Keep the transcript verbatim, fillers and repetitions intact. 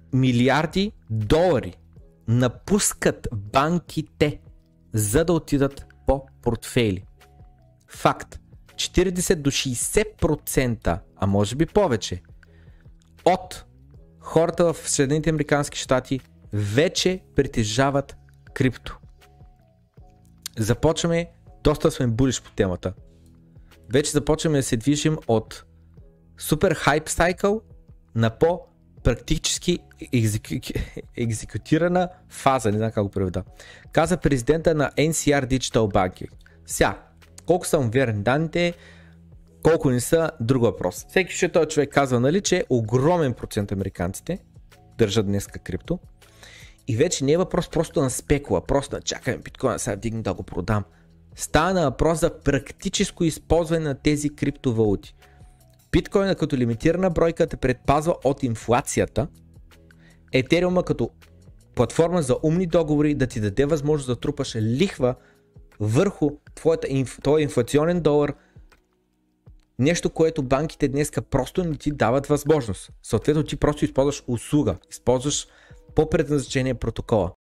милиарди долари напускат банките, за да отидат по портфейли. Факт. четиридесет до шейсет процента, а може би повече, от хората в Съединените американски щати вече притежават крипто. Започваме, доста сме булиш по темата. Вече започваме да се движим от супер хайп сайкъл на по практически екзеку... екзекутирана фаза, не знам как го преведа. Каза президента на Ен Си Ар Digital Banking. Сега, колко са верни данните, колко не са, друг въпрос. Всеки ще този човек казва, нали, че огромен процент американците държат днеска крипто и вече не е въпрос просто на спекула, просто на чакаме биткоина сега вдигна да го продам. Става на въпрос за практическо използване на тези криптовалути. Биткоина като лимитирана бройка те предпазва от инфлацията, Етериума като платформа за умни договори да ти даде възможност да трупаш лихва върху твоята, твоя инфлационен долар, нещо, което банките днеска просто не ти дават възможност. Съответно ти просто използваш услуга, използваш по предназначение протокола.